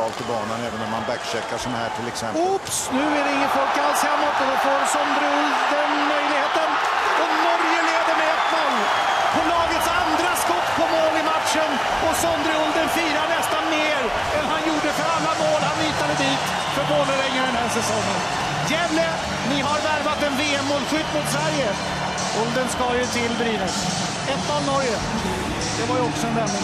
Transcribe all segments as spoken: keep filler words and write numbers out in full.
centralt i banan även när man backcheckar som här till exempel. Oops, nu är det ingen folk alls hemåt och då får Sondre Olden möjligheten. Och Norge leder med ett noll på lagets andra skott på mål i matchen. Och Sondre Olden firar nästan mer än han gjorde för alla mål han nitade dit för Vålerenga den här säsongen. Gävle, ni har värvat en V M-målskytt mot Sverige. Olden ska ju till Brynäs. ett noll Norge. Det var ju också en vändning.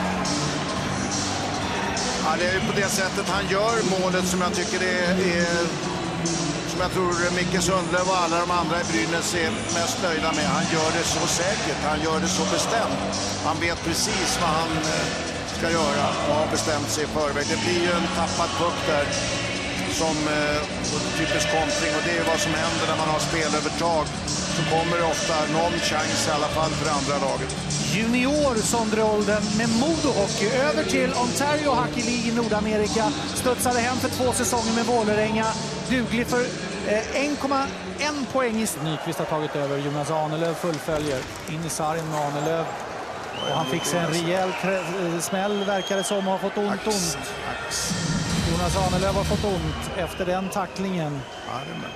Ja, det är ju på det sättet han gör målet som jag tycker det är, som jag tror Micke Sundlöv och alla de andra i Brynäs är mest nöjda med. Han gör det så säkert, han gör det så bestämt. Han vet precis vad han ska göra och har bestämt sig i förväg. Det blir ju en tappad puck där som eh, typisk kontring, och det är vad som händer när man har spelövertag. Så kommer det ofta någon chans i alla fall för andra laget. Junior Sondre Olden med Modo Hockey över till Ontario Hockey League i Nordamerika. Studsade hem för två säsonger med Vålerenga. Duglig för eh, en komma en poäng. Nyqvist har tagit över. Jonas Ahnelöv fullföljer. In i sargen med Ahnelöv. Och han fick sig en rejäl smäll verkar det som, har fått ont Ax, ont. ax. Jonas Ahnelöv har fått ont efter den tacklingen. Armen.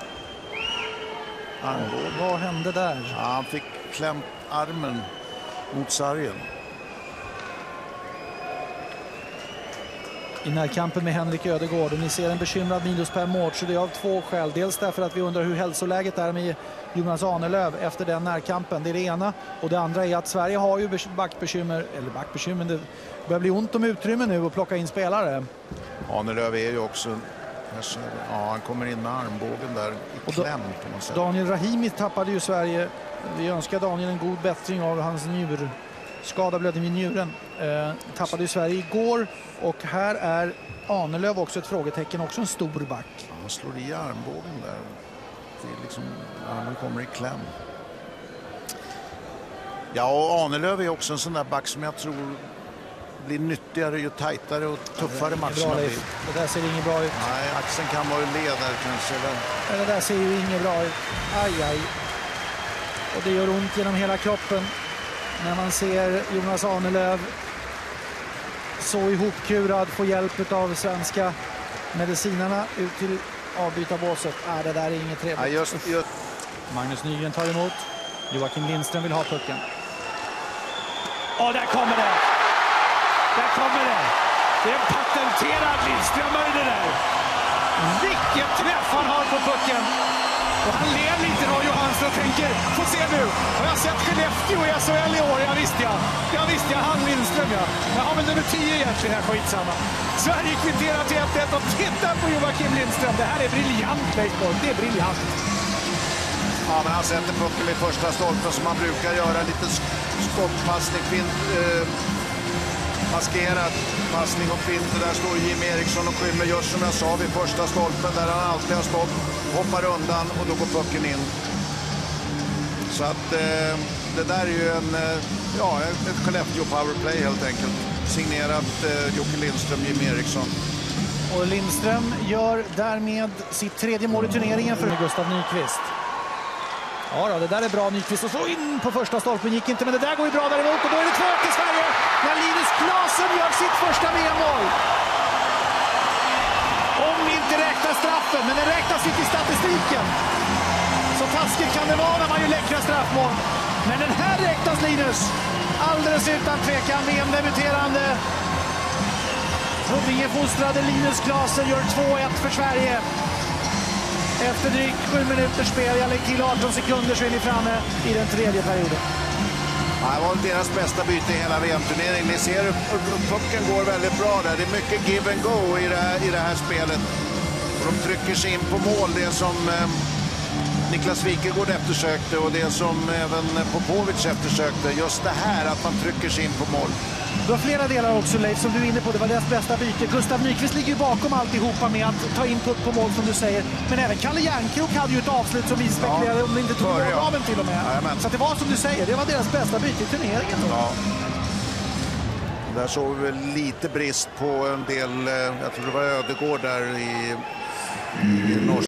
Armen. Vad hände där? Ja, han fick klämt armen mot sargen. I närkampen med Henrik Ödegård, och ni ser en bekymrad Minus Per Mårts, så det är av två skäl. Dels därför att vi undrar hur hälsoläget är med Jonas Ahnelöv efter den närkampen. Det är det ena. Och det andra är att Sverige har ju backbekymmer, eller backbekymmer, det börjar bli ont om utrymme nu att plocka in spelare. Ahnelöv är ju också, ja, han kommer in med armbågen där i kläm på något sätt. Daniel Rahimi tappade ju Sverige. Vi önskar Daniel en god bättring av hans njur. Skada blödning vid njuren. Eh, tappade ju Sverige igår, och här är Ahnelöv också ett frågetecken, också en stor back. Ja, han slår i armbågen där. Det är liksom, han kommer i kläm. Ja, och Ahnelöv är också en sån där back som jag tror blir nyttigare ju tajtare och tuffare matcherna blir. Det där ser inget bra ut. Nej, axeln kan vara led där kanske. Eller? Det där ser ju inget bra ut. Aj, aj. Och det gör ont genom hela kroppen när man ser Jonas Ahnelöv så ihopkurad, få hjälp av svenska medicinarna ut till avbytarbåset. Ah, det där är inget trevligt. Ja, just, just. Magnus Nygren tar emot. Joakim Lindström vill ha pucken. Och där kommer det! Där kommer det! Det är en patenterad Lindström-höjd det där. Vilken träff han har på pucken! Och han ler lite då, Johansson, och tänker, få se nu, har jag sett Skellefteå i S H L i år? Jag visste jag. Jag visste jag, han Lindström, ja. Jag har väl nummer tio egentligen här, skitsamma. Sverige kvitterar till ett ett och titta på Joakim Lindström. Det här är briljant, baseball. Det är briljant. Ja, men han sätter pucken i första stolpen som man brukar göra. Lite skottpassning, fint, eh, maskerad passning och fint. Där står Jim Eriksson och skymmer just som jag sa vid första stolpen där han alltid har stått. Hoppar undan och då går pucken in. Så att eh, det där är ju en, eh, ja, ett Skellefteå powerplay helt enkelt. Signerat eh, Jocke Lindström, Jim Eriksson. Och Lindström gör därmed sitt tredje mål i turneringen för Gustav Nyqvist. Ja då, det där är bra. Nyqvist och så in på första stolpen, gick inte, men det där går ju bra däremot. Och då är det två ett i Sverige när Linus Klasen gör sitt första V M-mål. Om ni inte räknar straffen, men den räknas inte i statistiken. Så taskigt kan det vara när man gör läckra straffmål. Men den här räknas, Linus. Alldeles utan tvekan V M-debuterande. Huddinge-fostrade Linus Klasen gör två ett för Sverige. Efter drygt sju minuters spel, jag lägger till arton sekunder, så är ni framme i den tredje perioden. Ja, det var deras bästa byte i hela V M-turneringen. Ni ser hur pucken går väldigt bra där. Det är mycket give and go i det här, i det här spelet. Och de trycker sig in på mål, det som eh, Niklas Wikegård eftersökte och det som även Popovic eftersökte. Just det här att man trycker sig in på mål. Du har flera delar också, Leif, som du är inne på. Det var deras bästa byte. Gustav Nyqvist ligger ju bakom alltihopa med att ta in puck på mål, som du säger. Men även Kalle Järnkrok hade ju ett avslut som vi spekulerade ja, om det inte tog bra av en till och med. Ja, så det var som du säger, det var deras bästa byte i turneringen. Ja. Där såg vi väl lite brist på en del, jag tror det var Ödegård där i, i Norsk.